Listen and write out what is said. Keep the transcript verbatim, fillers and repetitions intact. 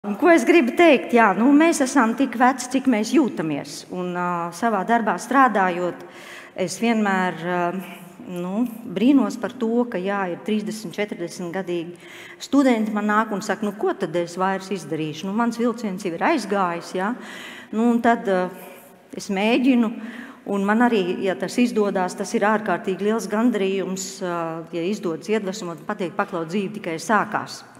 Ko es gribu teikt? Jā, nu, mēs esam tik veci, cik mēs jūtamies. Un, uh, savā darbā strādājot, es vienmēr uh, nu, brīnos par to, ka jā, ir trīsdesmit, četrdesmit gadīgi studenti man nāk un saka, nu, ko tad es vairs izdarīšu? Nu, mans vilciens jau ir aizgājis. Jā? Nu, un tad uh, es mēģinu. Un man arī, ja tas izdodas, tas ir ārkārtīgi liels gandarījums, uh, ja izdodas iedvesmot un pateikt, paklaut, dzīve tikai sākās.